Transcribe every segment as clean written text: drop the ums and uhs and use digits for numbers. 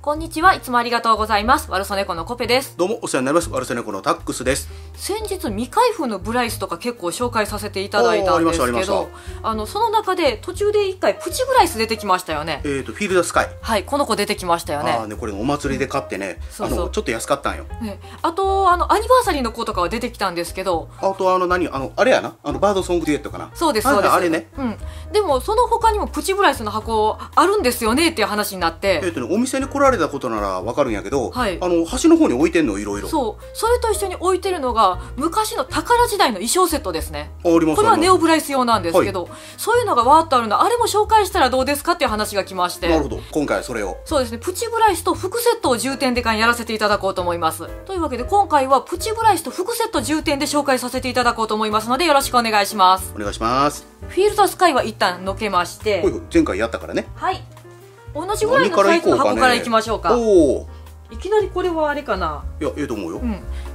こんにちは。いつもありがとうございます。悪そ猫のコペです。 どうもお世話になります。悪そ猫のタックスです。 先日未開封のブライスとか結構紹介させていただいたんですけど、その中で途中で一回プチブライス出てきましたよね。 フィールドスカイ。 はい、この子出てきましたよね。 これお祭りで買ってね、ちょっと安かったんよ。 ね、あとアニバーサリーの子とかは出てきたんですけど、 あとあれやな、バードソングデュエットかな。 そうですそうです。 あれね。 うん。でもその他にもプチブライスの箱あるんですよねっていう話になって、 お店に来られたことならわかるんやけど、 はい、 端の方に置いてんのいろいろ。 それと一緒に置いてるのが昔の宝時代の衣装セットですね。 あります。 これはネオブライス用なんですけど、はい、そういうのがわーっとあるの、あれも紹介したらどうですかっていう話が来まして。 なるほど、今回はそれを。 そうですね、プチブライスと副セットを重点でやらせていただこうと思います。というわけで今回はプチブライスと副セット重点で紹介させていただこうと思いますので、よろしくお願いします。 お願いします。 フィールドスカイは一旦のけまして、 前回やったからね。 はい、同じぐらいのサイズの箱からいきましょうか。 おー、 いきなりこれはあれかな。 いや、と思うよ。 うん、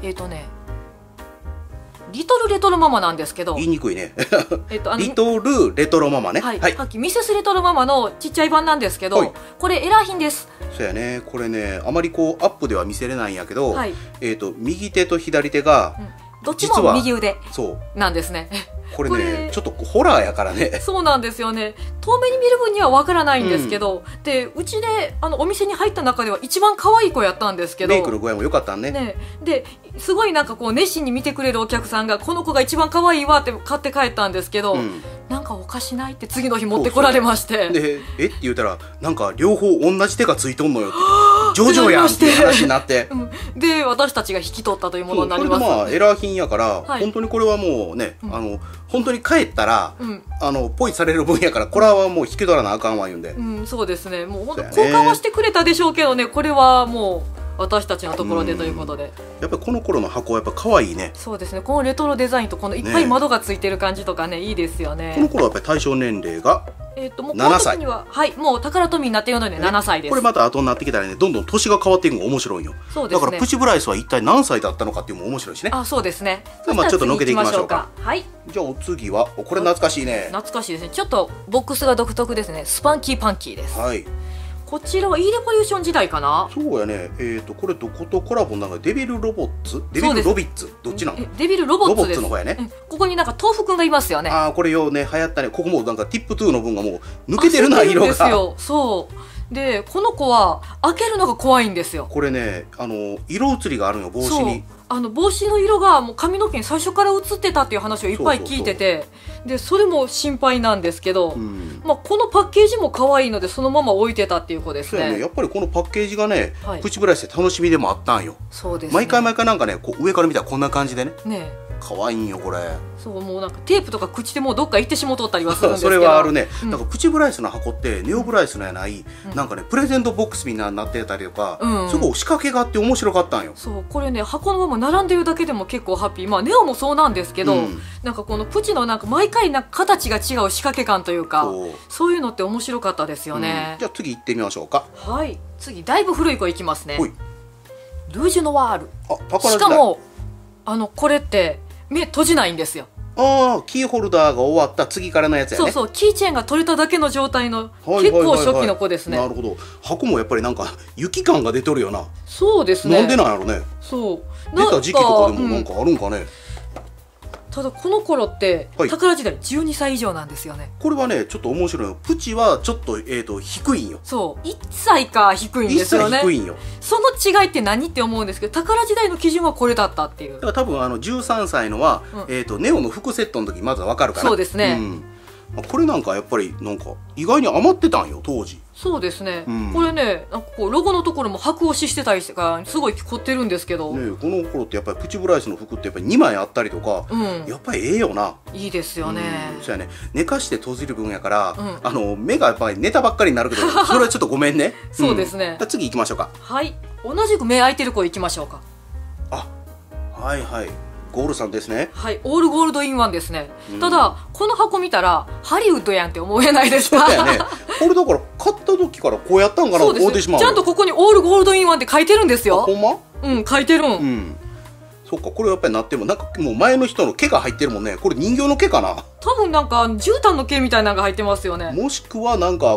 リトルレトロママなんですけど、 言いにくいね。リトルレトロママね。 はい、さっきミセスレトロママのちっちゃい版なんですけど、これエラー品です。 そうやね、これね、あまりアップでは見せれないんやけど、右手と左手がどっちも右腕なんですね。 これね、ちょっとホラーやからね。 そうなんですよね。遠目に見る分にはわからないんですけど、でうちでお店に入った中では一番可愛い子やったんですけど、 メイクの具合も良かったんね。 ですごい熱心に見てくれるお客さんがこの子が一番可愛いわって買って帰ったんですけど、なんかおかしないって次の日持ってこられまして、 でって言ったら、なんか両方同じ手がついとんのよって、ジョジョやんっていう話になってで私たちが引き取ったというものになります。 それでエラー品やから、本当にこれはもうね、本当に帰ったらポイされる分やから、これはもう引き取らなあかんわ言うんで。 そうですね、もう本当交換はしてくれたでしょうけどね、これはもう私たちのところでということで、 やっぱりこの頃の箱はやっぱ可愛いね。 そうですね、このレトロデザインとこのいっぱい窓がついてる感じとかね、いいですよね。 この頃はやっぱり対象年齢がもう7歳には、もう宝富になっているので7歳です。 これまた後になってきたらね、どんどん年が変わっていくのが面白いよ。そうですね、だからプチブライスは一体何歳だったのかっていうのも面白いしね。 あ、そうですね。 ちょっとのけていきましょうか。 はい、 じゃあお次は、これ懐かしいね。 懐かしいですね。ちょっとボックスが独特ですね。スパンキーパンキーです。 はい、 こちらは E レボリューション時代かな。 そうやね。これどことコラボなんか、デビルロボッツ、デビルロビッツ、どっちなの？ デビルロボッツです。 の方やね。 ここになんか豆腐くんがいますよね。 ああ、これよね、流行ったね。ここもなんかティップ2の分がもう抜けてるな、色が。 そうで、この子は開けるのが怖いんですよ。 これね、色移りがあるのよ、帽子に。 帽子の色がもう髪の毛に最初から映ってたっていう話をいっぱい聞いてて、でそれも心配なんですけど、このパッケージも可愛いのでそのまま置いてたっていう子ですね。 やっぱりこのパッケージがね、プチブライスで楽しみでもあったんよ。 そうですね、 毎回なんかね、上から見たらこんな感じでね、可愛いんよこれ。 そう、もうなんかテープとか口でもうどっか行ってしもとったりはするんですけどそれはあるね。なんかプチブライスの箱ってネオブライスのやない、なんかね、プレゼントボックスみたいになってたりとか、すごい仕掛けがあって面白かったんよ。 そう、これね、箱のまま並んでるだけでも結構ハッピー。ネオもそうなんですけど、なんかこのプチのなんか毎回なんか形が違う仕掛け感というか、そういうのって面白かったですよね。 じゃあ次行ってみましょうか。 はい、次だいぶ古い子いきますね。ルージュノワール。しかもこれって目閉じないんですよ。 ああ、キーホルダーが終わった次からのやつやね。 そう、キーチェーンが取れただけの状態の結構初期の子ですね。 なるほど。箱もやっぱりなんか雪感が出とるよな。 そうですね。 なんでなんやろね。 そう、 出た時期とかでもなんかあるんかね。 ただこの頃って宝時代12歳以上なんですよね。 これはね、ちょっと面白いの。プチはちょっと低いんよ。 そう、1歳か低いんですよね。 1歳低いんよ。 その違いって何って思うんですけど、宝時代の基準はこれだったっていう。 だから多分13歳のはネオの副セットの時まずは分かるから。 そうですね。 これなんかやっぱりなんか意外に余ってたんよ当時。 そうですね、これね、なんかこうロゴのところも白押ししてたりしてからすごい凝ってるんですけど、 この頃ってやっぱりプチブライスの服ってやっぱり2枚あったりとか、やっぱりええよな。 いいですよね。 そうやね、寝かして閉じる分やから、目がやっぱり寝たばっかりになるけどそれはちょっとごめんね。 そうですね。 次行きましょうか。 はい、同じく目開いてる子行きましょうか。 あ、はいはい、ゴールさんですね。 はい、オールゴールドインワンですね。ただこの箱見たらハリウッドやんって思えないですか？ そうやね。これだから買った時からこうやったんかなと思ってしまう。 ちゃんとここにオールゴールドインワンって書いてるんですよ。 ほんま？ 書いてる。 そっか、これやっぱりなってもなんかもう前の人の毛が入ってるもんね。これ人形の毛かな。 多分なんか絨毯の毛みたいなのが入ってますよね。 もしくはなんかこの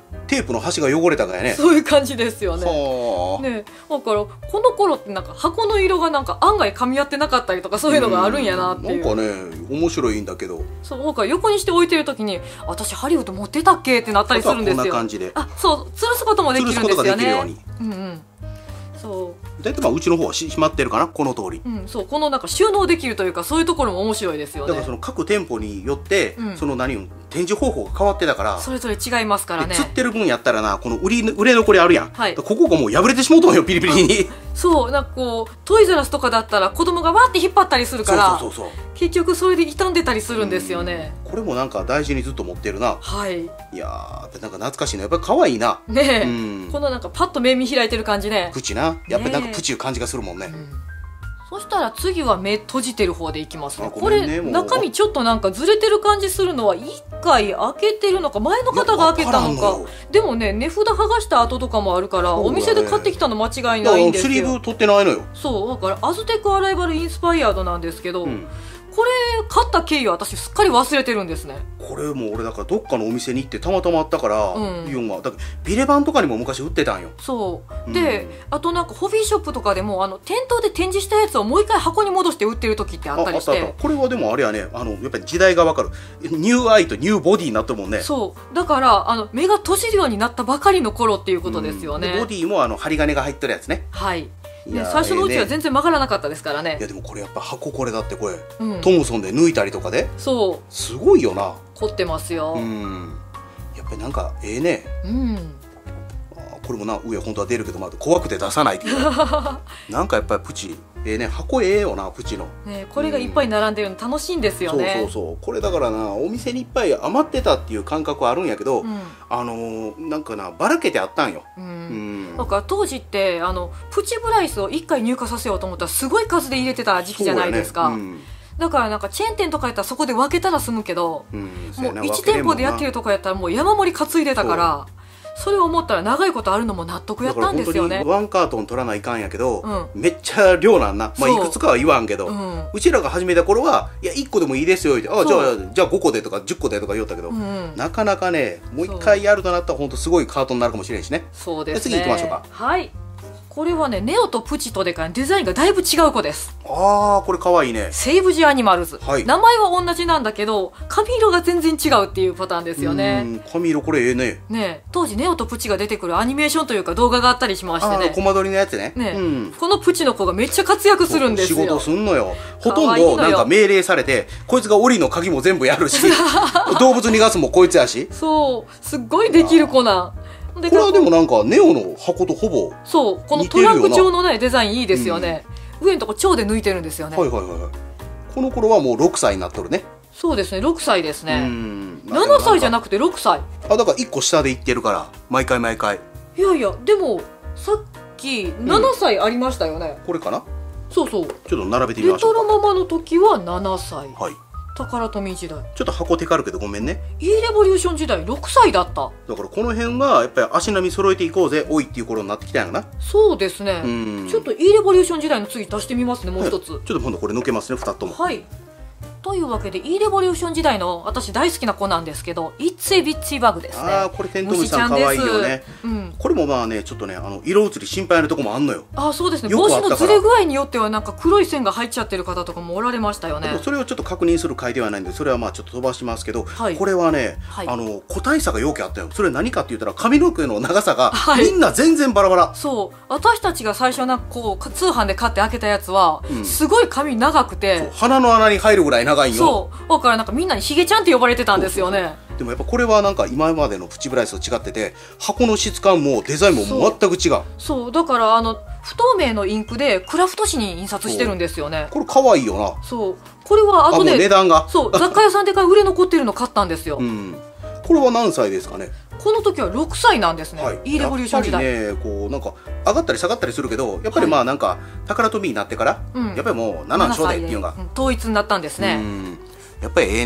テープの端が汚れたかやね。 そういう感じですよね。 はあ。 ね、だからこの頃ってなんか箱の色がなんか案外噛み合ってなかったりとかそういうのがあるんやなっていう。 なんかね面白いんだけど。 そうだから横にして置いてる時に私ハリウッド持ってたっけってなったりするんですよ。 こんな感じで。 あ、そう吊るすこともできるんですよね。 吊るすことができるように。 うんうん。そう。 大体まあうちの方は閉まってるかなこの通り。 うん、そうこのなんか収納できるというかそういうところも面白いですよね。 だからその各店舗によって、その展示方法が変わってたからそれぞれ違いますからね。 釣ってる分やったらなこの売れ残りあるやん、 はい、 ここがもう破れてしもうとんよピリピリに。 そうなんかこうトイザらスとかだったら子供がわーって引っ張ったりするからそう結局それで傷んでたりするんですよね。 これもなんか大事にずっと持ってるな。 はい。 いやーなんか懐かしいな。やっぱり可愛いなねえ、このなんかパッと目見開いてる感じね。 プチなやっぱりなんかプチいう感じがするもんね。 そしたら次は目閉じてる方でいきますね。これ中身ちょっとなんかずれてる感じするのは1回開けてるのか前の方が開けたのか。でもね値札剥がした後とかもあるからお店で買ってきたの間違いないんですよ。 スリーブ取ってないのよ。 そうだからアズテクアライバルインスパイアードなんですけど、これ買った経緯は私すっかり忘れてるんですね。 これも俺だからどっかのお店に行ってたまたまあったから、イオンがだからビレバンとかにも昔売ってたんよ。 そうで、あとなんかホビーショップとかでも店頭で展示したやつをもう一回箱に戻して売ってる時ってあったりして。 あったこれはでもあれやねやっぱり時代が分かるニューアイとニューボディになったもんね。 そうだから目が閉じるようになったばかりの頃っていうことですよね。 ボディも針金が入ってるやつね。 はいね、最初のうちは全然曲がらなかったですからね。 いやでもこれやっぱ箱これだってこれ、トムソンで抜いたりとかでそうすごいよな。 凝ってますよ。 やっぱりなんかね。これもな上本当は出るけど怖くて出さないっていうなんかやっぱりプチ箱よなプチの、 これがいっぱい並んでるの楽しいんですよね。 そうこれだからなお店にいっぱい余ってたっていう感覚はあるんやけど、なんかなばらけてあったんよ。 だから当時ってプチブライスを1回入荷させようと思ったらすごい数で入れてた時期じゃないですか。だからなんかチェーン店とかやったらそこで分けたら済むけど、もう1店舗でやってるとかやったらもう山盛り担いでたから。それを思ったら長いことあるのも納得やったんですよね。 ワンカートン取らないかんやけど、めっちゃ量なんな。いくつかは言わんけど、うちらが始めた頃はいや1個でもいいですよってじゃあ5個でとか10個でとか言おったけど、なかなかねもう1回やるとなったら本当すごいカートになるかもしれんしね。 そうですね。 次行きましょうか。 はい。これはねネオとプチとでかデザインがだいぶ違う子です。 ああこれかわいいね。 セイブジアニマルズ、名前は同じなんだけど髪色が全然違うっていうパターンですよね。 髪色これね。 当時ネオとプチが出てくるアニメーションというか動画があったりしましてね。 コマ撮りのやつね。 このプチの子がめっちゃ活躍するんですよ。 仕事すんのよ。ほとんどなんか命令されてこいつが檻の鍵も全部やるし動物逃がすもこいつやし。 そうすっごいできる子なん。 これはでもなんかネオの箱とほぼそうこのトランク調のねデザインいいですよね。上のとこ蝶で抜いてるんですよね。 この頃はもう6歳になっとるね。 そうですね6歳ですね。7歳じゃなくて6歳。 だから1個下でいってるから毎回。 いやいやでもさっき7歳ありましたよね。 これかな。 そうちょっと並べてみましょうか。 レトロママの時は7歳。宝富時代ちょっと箱テカるけどごめんね。 いいレボリューション時代6歳だった。 だからこの辺がやっぱり足並み揃えていこうぜおいっていう頃になってきたんやな。 そうですね。ちょっといいレボリューション時代の次足してみますねもう一つ。ちょっと今度これ抜けますね2つとも。 というわけで E レボリューション時代の私大好きな子なんですけどイッツエビッチバグですね。 これテントウムシさんかわいいよね。これもまあねちょっとね色移り心配なとこもあんのよ。 そうですね。帽子のずれ具合によってはなんか黒い線が入っちゃってる方とかもおられましたよね。 それをちょっと確認する回ではないんでそれはまあちょっと飛ばしますけど、これはね個体差がよくあったよ。それ何かって言ったら髪の毛の長さがみんな全然バラバラ。 そう私たちが最初なんかこう通販で買って開けたやつはすごい髪長くて鼻の穴に入るぐらい長いんよ。 そうだからなんかみんなにヒゲちゃんって呼ばれてたんですよね。 でもやっぱこれはなんか今までのプチブライスと違ってて箱の質感もデザインも全く違う。 そうだから不透明のインクでクラフト紙に印刷してるんですよね。 これ可愛いよな。 そうこれは後で値段が雑貨屋さんで売れ残ってるの買ったんですよ。 これは何歳ですかね。 この時は6歳なんですね。いいレボリューション時代。 やっぱりねこうなんか上がったり下がったりするけどやっぱりまあなんか宝富になってからやっぱりもう7の初代っていうのが統一になったんですね。 やっぱりね。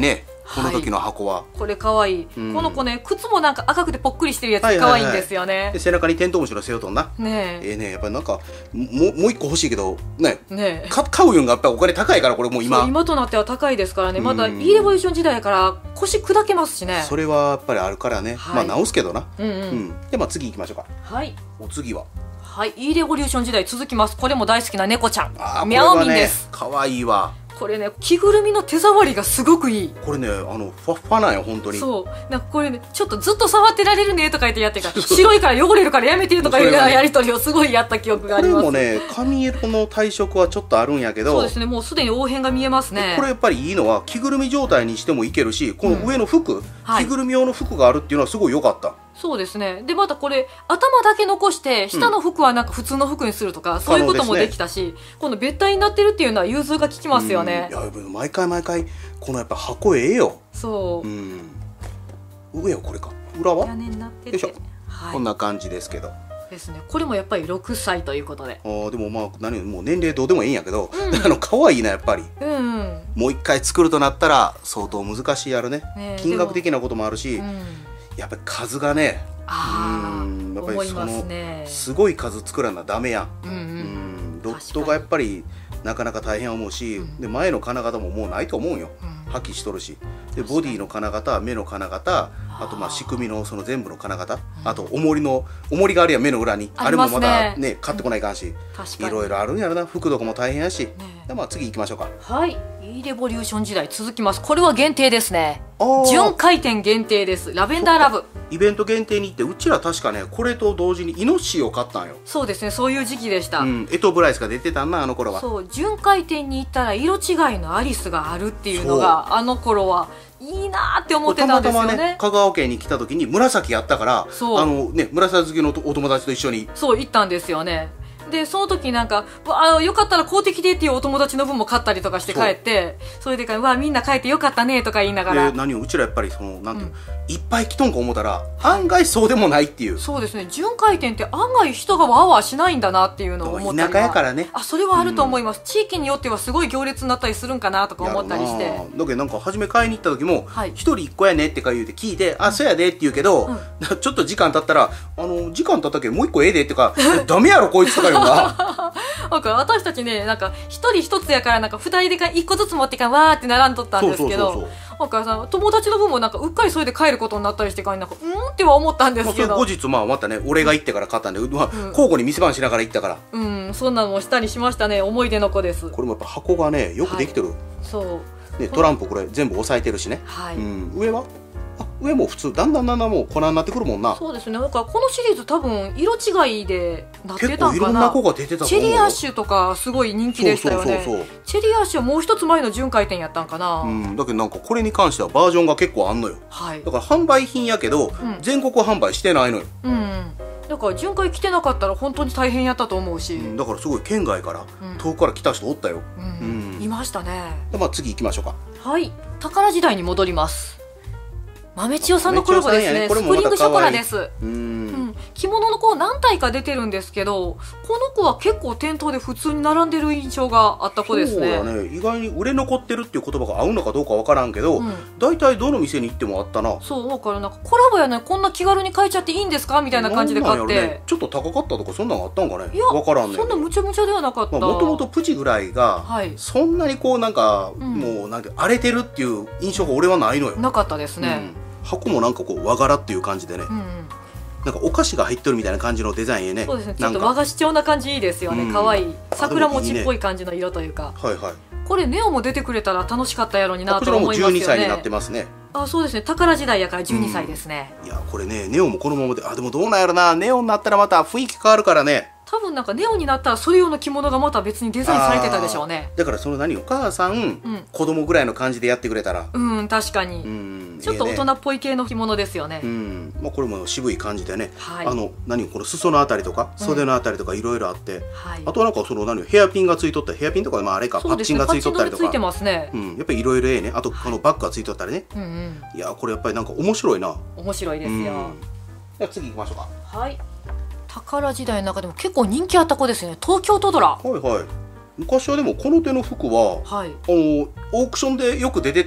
この時の箱は。 これかわいい。この子ね、靴もなんか赤くてぽっくりしてるやつかわいいんですよね。 で背中にテントウムシの背負うとんな。 ねえ。 ね、やっぱりなんかもう一個欲しいけどね。 ねえ。 買うよんがやっぱりお金高いからこれもう今となっては高いですからね。まだ E レボリューション時代から腰砕けますしね。 それはやっぱりあるからね。まあ直すけどな。でまあ次行きましょうか。 はい。 お次は。 はい、E レボリューション時代続きます。これも大好きな猫ちゃん。ミャオミンです。 可愛いわ。 これね、着ぐるみの手触りがすごくいい。 これね、ファッファなんよ本当に。 そう、なんかこれね、ちょっとずっと触ってられるねとか言ってやってるから、白いから汚れるからやめてとかいうやり取りをすごいやった記憶があります。 これもね、髪色の退色はちょっとあるんやけど。 そうですね、もうすでに黄変が見えますね。 これやっぱりいいのは着ぐるみ状態にしてもいけるし、この上の服、着ぐるみ用の服があるっていうのはすごい良かった。 そうですね。でまたこれ頭だけ残して下の服はなんか普通の服にするとか、そういうこともできたし、この別体になってるっていうのは融通が利きますよね。 いや毎回このやっぱ箱ええよ。 そう。 上はこれか。裏は？ 屋根になってて。 よいしょ。こんな感じですけど。 ですね。これもやっぱり6歳ということで。 でもまあもう年齢どうでもいいんやけど、可愛いなやっぱり。もう一回作るとなったら相当難しいやるね。金額的なこともあるし。やっぱり数がね、やっぱりそのすごい数作らなダメやん。ロットがやっぱりなかなか大変思うし、で前の金型ももうないと思うよ。破棄しとるし、でボディの金型、目の金型、あとまあ仕組みのその全部の金型、あと重りがあるやん目の裏に、あれもまたね買ってこないかんし、いろいろあるんやろな。服とかも大変やし。まあ次行きましょうか。 はい、E レボリューション時代続きます。これは限定ですね。巡回転限定です。ラベンダーラブ。 イベント限定に行ってうちら確かねこれと同時にイノッシーを買ったんよ。 そうですね、そういう時期でした。 エトブライスが出てたんなあの頃は。 そう、巡回転に行ったら色違いのアリスがあるっていうのがあの頃はいいなーって思ってたんですよね。 たまたまね香川県に来た時に紫やったから紫好きのお友達と一緒にそう行ったんですよね。でその時なんかよかったら買うてきてっていうお友達の分も買ったりとかして帰って、それでみんな帰ってよかったねとか言いながら、 何をうちらやっぱりそのなんていう、いっぱい来とんか思ったら案外そうでもないっていう。 そうですね、巡回転って案外人がワーワーしないんだなっていうのを思ったり。 田舎やからね。 それはあると思います。地域によってはすごい行列になったりするんかなとか思ったりして。 だけどなんか初め買いに行った時も一人一個やねって言うて聞いて、そうやでって言うけど、ちょっと時間経ったら時間経ったけどもう一個ええでってかダメやろこいつとか言うな。 私たちね、なんか一人一つやからなんか二人で一個ずつ持ってわーって並んどったんですけど、友達の分もなんかうっかりそれで帰ることになったりしてからなんかっては思ったんですけど、 後日またね俺が行ってから買ったんで、交互に店番しながら行ったから、 そんなのもしたりしましたね。思い出の子です。 これもやっぱ箱がねよくできてる。 そうね、トランプこれ全部押さえてるしね。上は上も普通だんだんもう粉になってくるもんな。 そうですね。だからこのシリーズ多分色違いでなってたんかな。 結構いろんな子が出てたと思う。 チェリーアッシュとかすごい人気でしたよね。チェリーアッシュはもう一つ前の巡回転やったんかな。 だけどなんかこれに関してはバージョンが結構あんのよ。だから販売品やけど、全国販売してないのよ。 だから巡回来てなかったら本当に大変やったと思うし、 だからすごい県外から遠くから来た人おったよ。 いましたね。 次行きましょうか。 はい、宝時代に戻ります。豆千代さんのコラボですね。スプリングショコラです。着物の子何体か出てるんですけど、この子は結構店頭で普通に並んでる印象があった子ですね。 そうだね。意外に売れ残ってるっていう言葉が合うのかどうかわからんけど、大体どの店に行ってもあったな。 そうだからなんかコラボやね、こんな気軽に買えちゃっていいんですかみたいな感じで買って。 ちょっと高かったとかそんなのあったんかね。 いやわからんね。 そんなむちゃむちゃではなかった。 もともとプチぐらいがそんなにこうなんかもうなんか荒れてるっていう印象が俺はないのよ。 なかったですね。 箱もなんかこう和柄っていう感じでね、なんかお菓子が入ってるみたいな感じのデザインね。 そうですね、ちょっと和菓子調な感じいいですよね。可愛い桜餅っぽい感じの色というか。これネオも出てくれたら楽しかったやろになと思いますよね。 こちらも12歳になってますね。 そうですね、宝時代やから12歳ですね。 いやこれねネオもこのままででもどうなんやろな。ネオになったらまた雰囲気変わるからね。 多分なんかネオになったらそれ用の着物がまた別にデザインされてたでしょうね。 だからそのお母さん、子供ぐらいの感じでやってくれたら、 確かにちょっと大人っぽい系の着物ですよね。 これも渋い感じでね、この裾のあたりとか袖のあたりとかいろいろあって、あとなんかそのヘアピンがついとったヘアピンとかあれかパッチンがついとったりとか、やっぱりいろいろね。あとこのバッグがついとったりね。いやこれやっぱりなんか面白いな。 面白いですよ。 では次行きましょうか。 はい、宝時代の中でも結構人気あった子ですね。東京トドラ。 昔はでもこの手の服はオークションでよく出てたんよ。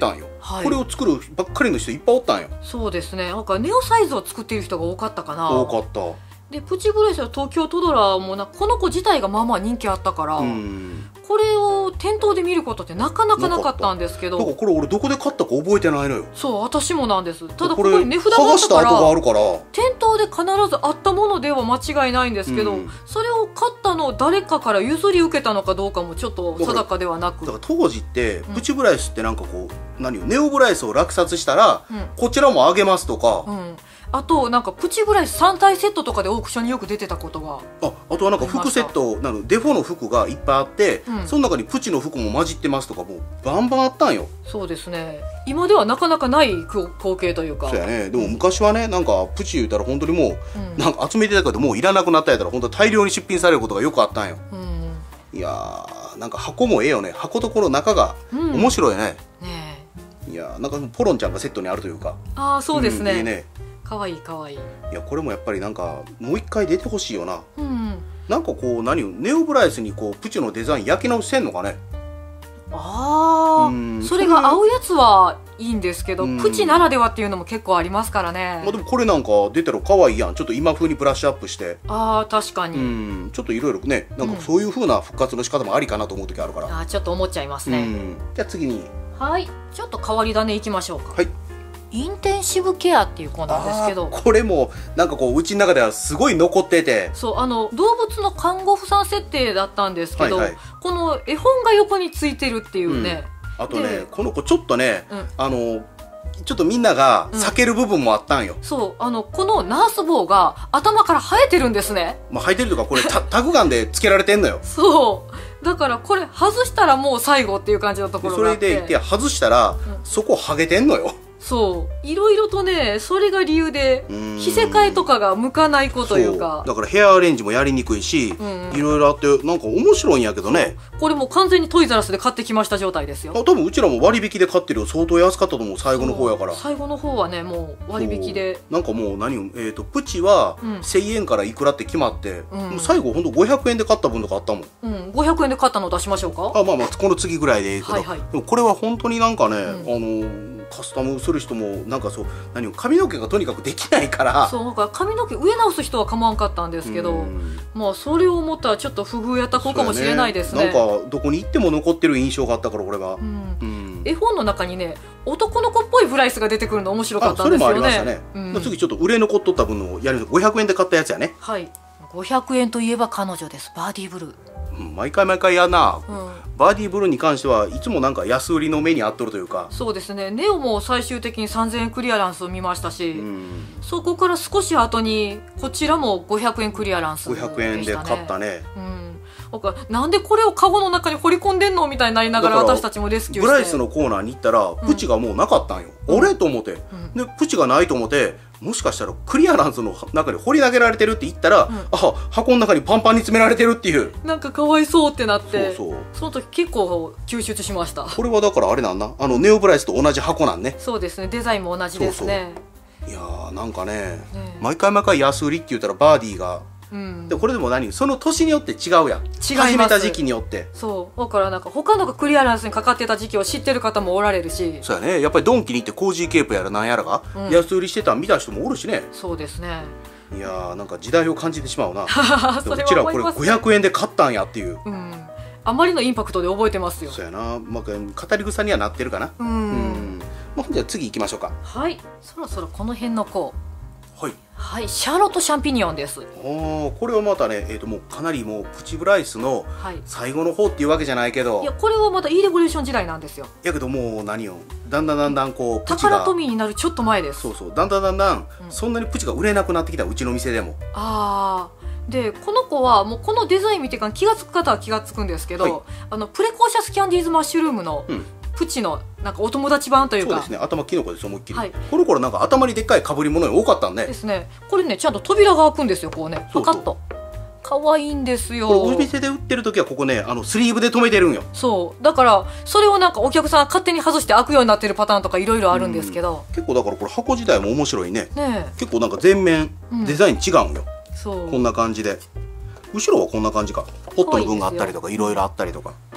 はい、 これを作るばっかりの人いっぱいおったんよ。 そうですね。なんかネオサイズを作っている人が多かったかな。 多かった。 でプチブライスの東京トドラもこの子自体がまあまあ人気あったから、これを店頭で見ることってなかなかなかったんですけど。 だからこれ俺どこで買ったか覚えてないのよ。 そう、私もなんです。ただここに値札があったから店頭で必ずあったものでは間違いないんですけど、それを買ったのを誰かから譲り受けたのかどうかもちょっと定かではなく、 だから当時ってプチブライスってなんかこう何よ、ネオブライスを落札したら、こちらもあげますとか、 あとなんかプチブライス3体セットとかでオークションによく出てたことが、 あとはなんか服セットデフォの服がいっぱいあって、その中にプチの服も混じってますとかもうバンバンあったんよ。 そうですね。今ではなかなかない光景というか。 そうやね。でも昔はね、なんかプチ言うたら本当にもう、なんか集めてたけどもういらなくなったやったら本当大量に出品されることがよくあったんよ。いやー、なんか箱もええよね。箱とこの中が面白いね。いやー、なんかポロンちゃんがセットにあるというか。 ああ、そうですね。 いいね。 かわいいかわいい。いや、これもやっぱりなんかもう一回出てほしいよな。なんかこう何よ、ネオブライスにこうプチのデザイン焼き直してんのかね。 ああ、それが合うやつはいいんですけど、プチならではっていうのも結構ありますからね。 まあでもこれなんか出たら可愛いやん。ちょっと今風にブラッシュアップして。 ああ、確かに。 ちょっといろいろね、なんかそういう風な復活の仕方もありかなと思う時あるから。 ちょっと思っちゃいますね。 じゃあ次に、 はい、ちょっと変わり種いきましょうか。 はい。 インテンシブケアっていう子なんですけど、 これもなんかこううちの中ではすごい残ってて、 そう、動物の看護婦さん設定だったんですけど、この絵本が横についてるっていうね。 あとね、この子ちょっとね、ちょっとみんなが避ける部分もあったんよ。 そう、このナース帽が頭から生えてるんですね。 まあ生えてるとか、これタグガンでつけられてんのよ。 そうだからこれ外したらもう最後っていう感じのところがあって、 それでいて外したら、そこハゲてんのよ。 そういろいろとね、それが理由で着せ替えとかが向かない子というか、 だからヘアアレンジもやりにくいし、いろいろあってなんか面白いんやけどね。 これもう完全にトイザらスで買ってきました状態ですよ。 多分うちらも割引で買ってるよ。相当安かったと思う、最後の方やから。 最後の方はね、もう割引でなんかもう何よ、プチは1000円からいくらって決まって、もう最後ほんと500円で買った分とかあったもん。 500円で買ったの出しましょうか。 まあまあこの次ぐらいでいいけど、でもこれは本当になんかね、カスタムする人もなんかそう何髪の毛がとにかくできないから、 そうなんか髪の毛植え直す人は構わんかったんですけど、まあそれを思ったらちょっと不遇やった子かもしれないですね。 なんかどこに行っても残ってる印象があったから、これが、絵本の中にね、男の子っぽいブライスが出てくるの面白かったんですよね。 それもありましたね。次ちょっと売れ残っとった分のやる500円で買ったやつやね。 はい、500円といえば彼女です。バーディーブルー。 毎回やな、バーディーブルーに関してはいつもなんか安売りの目にあっとるというか。 そうですね。ネオも最終的に3000円クリアランスを見ましたし、そこから少し後にこちらも500円クリアランスでしたね。 500円で買ったね。 なんでこれをカゴの中に掘り込んでんのみたいになりながら私たちもレスキューして、 ブライスのコーナーに行ったらプチがもうなかったんよ。あれと思って、でプチがないと思って、もしかしたらクリアランスの中に掘り投げられてるって言ったら、箱の中にパンパンに詰められてるっていう、 なんかかわいそうってなって、その時結構救出しました。 これはだからあれなんだ、ネオブライスと同じ箱なんね。 そうですね、デザインも同じですね。 いやー、なんかね、毎回安売りって言ったらバーディーが、でこれでもその年によって違うやん。始めた時期によって。 そうだからなんか他のがクリアランスにかかってた時期を知ってる方もおられるし。 そうやね、やっぱりドンキに行ってコージーケープやらなんやらが安売りしてたん見た人もおるしね。 そうですね。 いやー、なんか時代を感じてしまうな。うちらこれ500円で買ったんやっていう、 あまりのインパクトで覚えてますよ。 そうやな、語り草にはなってるかな。じゃあ次行きましょうか。 はい、そろそろこの辺の子。 はい、 シャーロット・シャンピニオンです。 これはまたね、もうかなりもうプチブライスの最後の方っていうわけじゃないけど、 いやこれはまたイーレボリューション時代なんですよ。 やけどもう何よ、だんだんこうプチがタカラトミーになるちょっと前です。 そうだんだんそんなにプチが売れなくなってきた、うちの店でも。 でこの子はもうこのデザイン見てから気が付く方は気が付くんですけど、プレコーシャスキャンディーズマッシュルームのプチのなんかお友達版というか。 そうですね、頭キノコです、思いっきり。この頃なんか頭にでっかい被り物が多かったんね。 ですね。これね、ちゃんと扉が開くんですよ、こうね、パカッと。可愛いんですよ。 これお店で売ってる時はここね、スリーブで留めてるんよ。 そうだからそれをなんかお客さんが勝手に外して開くようになってるパターンとかいろいろあるんですけど、 結構だからこれ箱自体も面白いね。結構なんか全面デザイン違うんよ。こんな感じで、後ろはこんな感じか。ポットの分があったりとかいろいろあったりとか。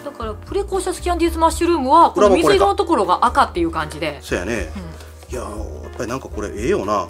だからプレコーシャスキャンディーズマッシュルームはこの水色のところが赤っていう感じで。 そうやね、いややっぱりなんかこれええよな。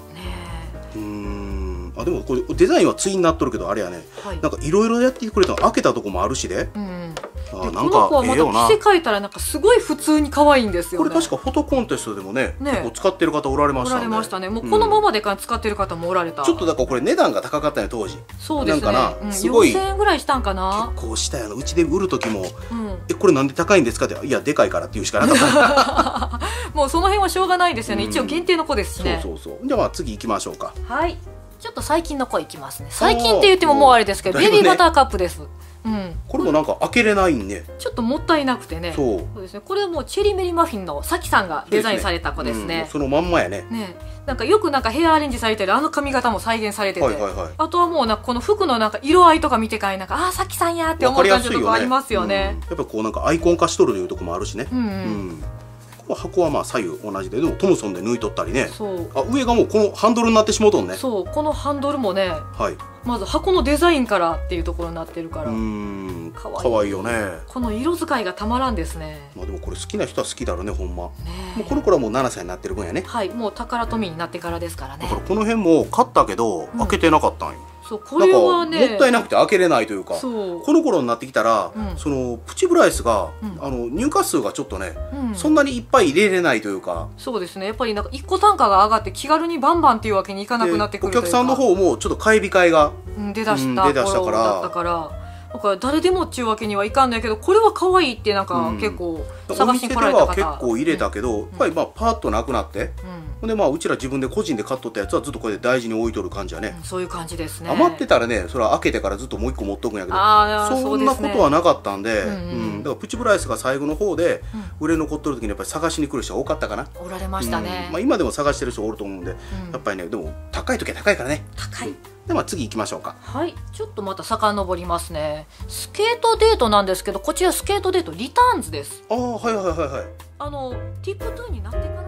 あでもこれデザインは対になっとるけどあれやね、なんかいろいろやってくれたの開けたとこもあるしで、 なんかええよな。着せ替えたらなんかすごい普通に可愛いんですよね。 これ確かフォトコンテストでもね結構使ってる方おられましたね。おられましたね。 もうこのままで使ってる方もおられた。 ちょっとだからこれ値段が高かったね当時。 そうですね。 すごい 4000円ぐらいしたんかな。 結構したやの。うちで売る時もこれなんで高いんですかって、いやでかいからって言うしかなかった。 もうその辺はしょうがないですよね。一応限定の子ですしね。 そうじゃあ次行きましょうか。 はい。ちょっと最近の子いきますね。最近って言ってももうあれですけど、ベビーバターカップです。 これもなんか開けれないんね。 ちょっともったいなくてね。そうですね。これはもうチェリーメリーマフィンのさきさんがデザインされた子ですね。 そのまんまやね。 なんかよくヘアアレンジされてるあの髪型も再現されてて、あとはもうこの服の色合いとか見てからあさきさんやって思う感じのとこありますよね。 やっぱこうなんかアイコン化しとるというとこもあるしね。箱はまあ左右同じで、でもトムソンで抜いとったりね。上がもうこのハンドルになってしもうとんね。そう、このハンドルもね、まず箱のデザインからっていうところになってるからかわいいよね。 この色使いがたまらんですね。 まあでもこれ好きな人は好きだろうねほんま。もうこの子はもう7歳になってる分やね。 はい、もうタカラトミーになってからですからね。 だからこの辺も買ったけど開けてなかったんよ。 そうこれはねもったいなくて開けれないというか、この頃になってきたらそのプチブライスが入荷数がちょっとねそんなにいっぱい入れれないというか。 そうですね。やっぱり1個単価が上がって気軽にバンバンっていうわけにいかなくなってくるというか、 お客さんの方もちょっと買い控えが出だした頃だったから、だから誰でもっちゅうわけにはいかんないけど、これは可愛いって結構探しに来られた方、 お店では結構入れたけど、やっぱりパーッとなくなって、でうちら自分で個人で買っとったやつはずっとこれで大事に置いとる感じやね。 そういう感じですね。 余ってたらねそれは開けてからずっともう一個持っとくんやけど、そんなことはなかったんで、だからプチブライスが最後の方で売れ残っとる時にやっぱり探しに来る人が多かったかな。 おられましたね。 今でも探してる人おると思うんで、やっぱりねでも高い時は高いからね。 高い。 で次行きましょうか。 はい、ちょっとまた遡りますね。スケートデートなんですけど、こちらスケートデートリターンズです。 はい。 ティップトゥーになってから